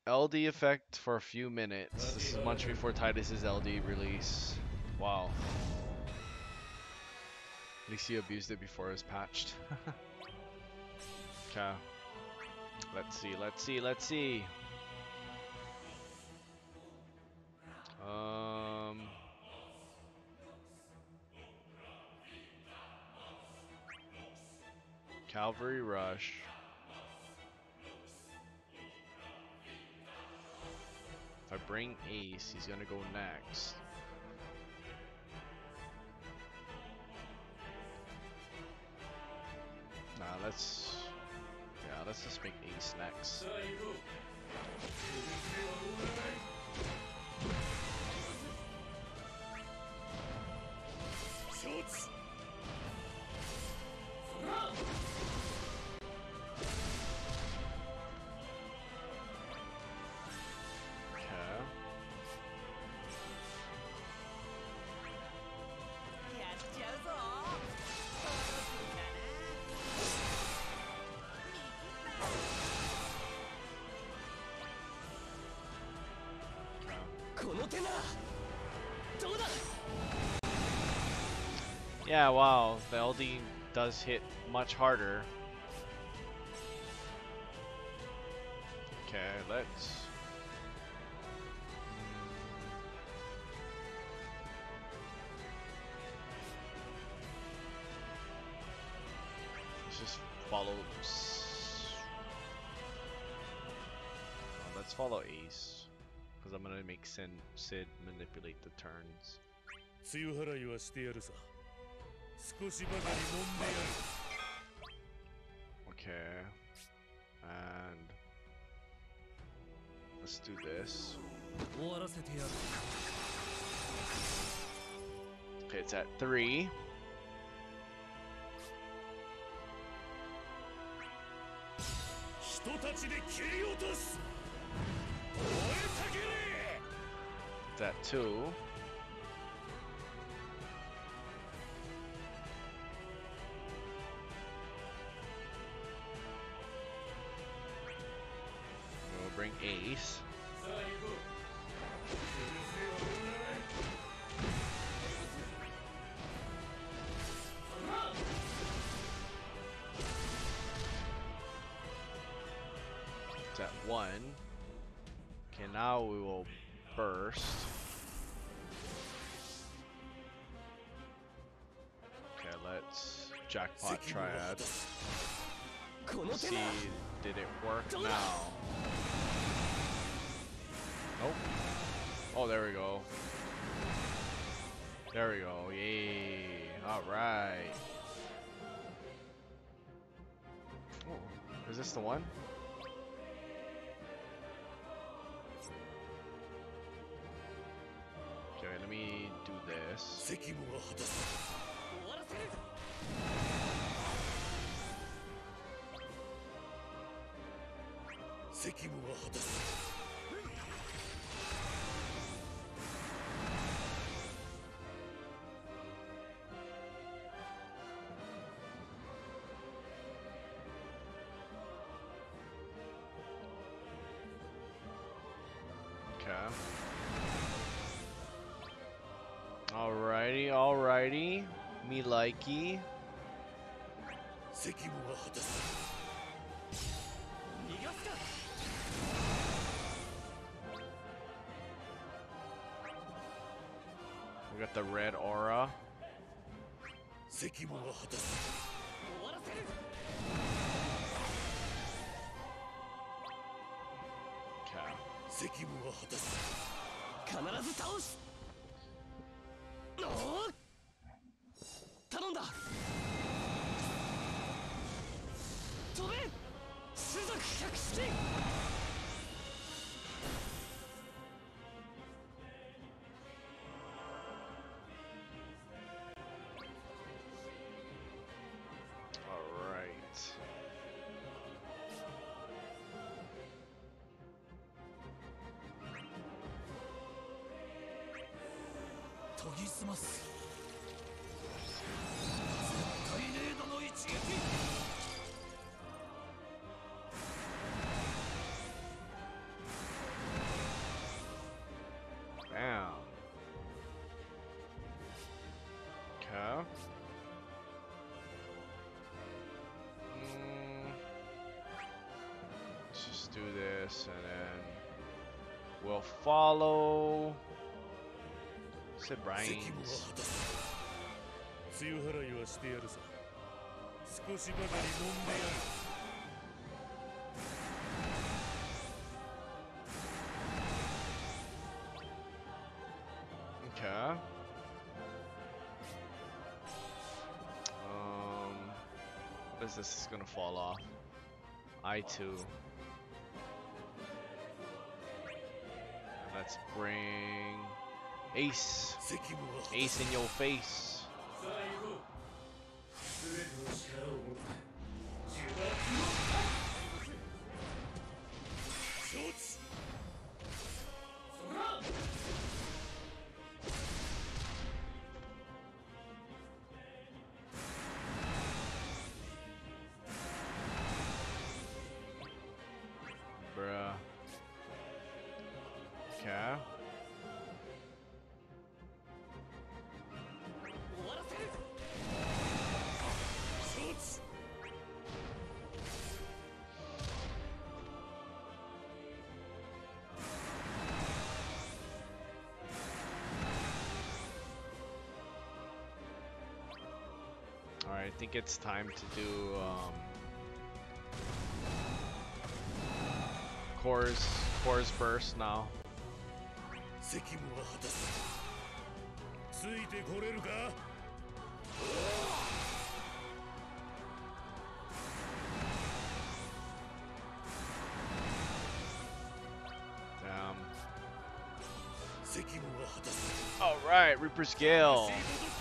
LD effect for a few minutes. This is much before Titus's LD release. Wow. At least he abused it before it was patched. Okay. Let's see, let's see, let's see. Cavalry Rush. If I bring Ace, he's gonna go next. Nah, let's just make Ace next. Yeah, wow, the LD does hit much harder. Okay, let's just follow. Let's follow Ace, because I'm gonna make Sid manipulate the turns. Okay, and let's do this. Okay, it's at 3. It's at 2. We'll bring Ace. It's at 1. Okay, now we will burst. Okay, let's jackpot triad. Let's see, did it work now? Nope. Oh, there we go. There we go. Yay. Alright. Oh, is this the one? Okay, let me do this. Okay. Alrighty, alrighty. Me likey. We got the red aura. do this, and then we'll follow Sid Brains. 梅雨払いはしてやるさ。少しばかり飲んでやる。 Okay. What is this? This is gonna fall off. I2. And let's bring Ace. Ace in your face. Bruh. Okay. Alright, I think it's time to do Core's burst now. 責務は果たす。ついてこれるか? Damn. 責務は果たす。 Alright, Reaper's Gale.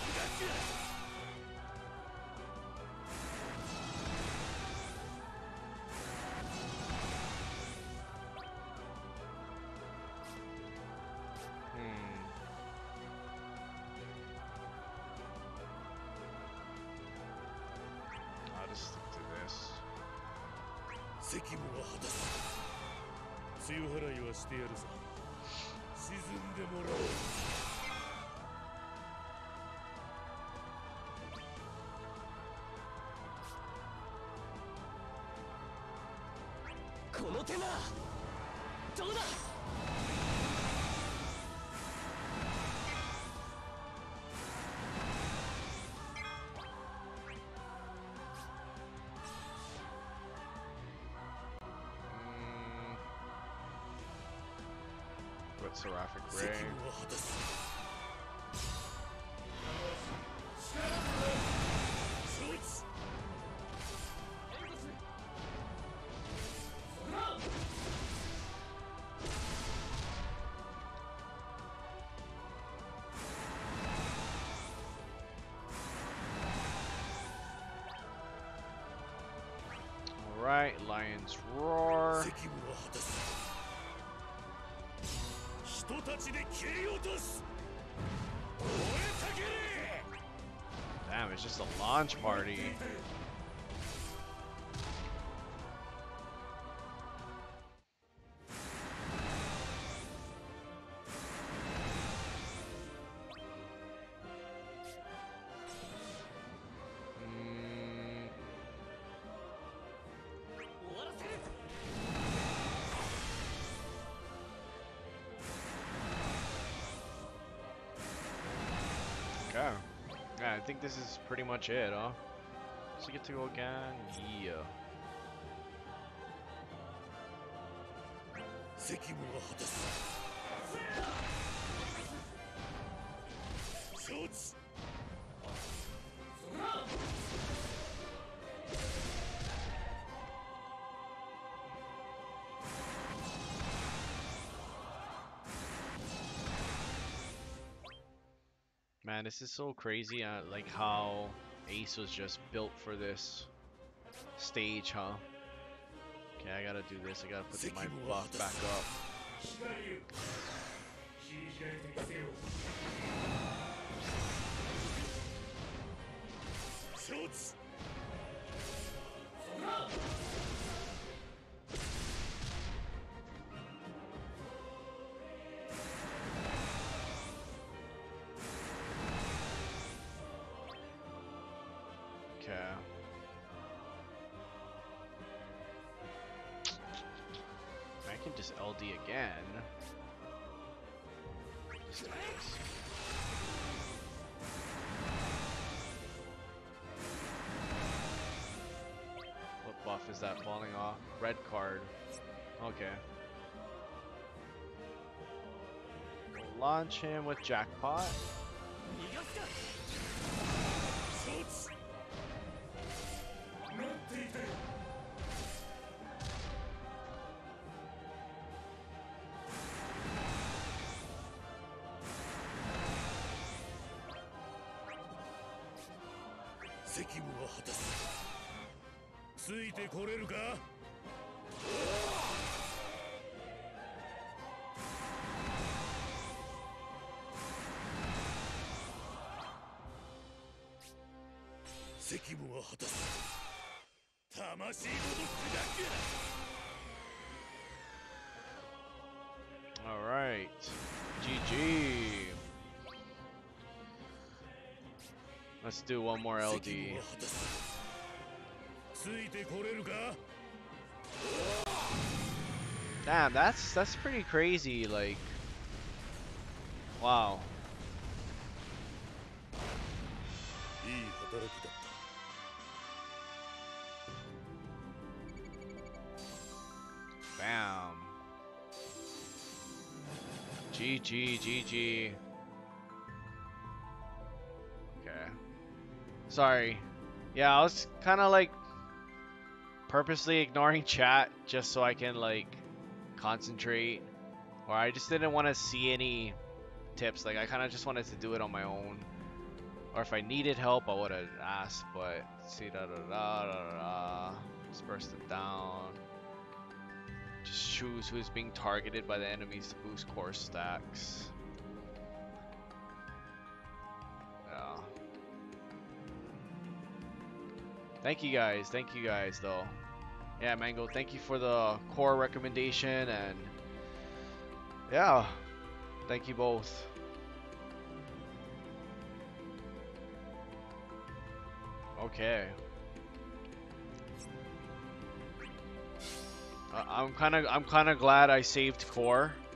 I'll just stick to this. 責務は果たす。梅雨払いはしてやるさ。沈んでもらおう。 この手ならどうだ。 With Seraphic 責 Ray. 務は果たす。承知。 Alright, Lion's Roar. 責務は果たす。人たちで切り落とす。燃えたけれ。 Damn, it's just a launch party. Okay. Yeah, I think this is pretty much it, huh? So we get to go again? Yeah. 責務は果たす。承知。 Man, this is so crazy, like how Ace was just built for this stage, huh? Okay, I gotta do this. I gotta put my buff back up. Okay. can just LD again. Just do this. What buff is that falling off? Red card. Okay. We'll launch him with Jackpot. 逃がすか。 承知。待っていて。責務は果たす。ついてこれるか。責務は果たす。魂ごと砕け。 All right. GG. Let's do one more LD. ついてこれるか。 Damn, that's pretty crazy. Like, wow. いい働きだった。 Bam. GG, GG. Okay. Sorry. Yeah, I was kind of like purposely ignoring chat just so I can like concentrate. Or I just didn't want to see any tips. Like I kind of just wanted to do it on my own. Or if I needed help, I would have asked. But see, da da da da da. Disperse it down. Just choose who's being targeted by the enemies to boost core stacks. Yeah. Thank you guys though. Yeah, Mango, thank you for the core recommendation, and yeah, thank you both. Okay. I'm kind of glad I saved core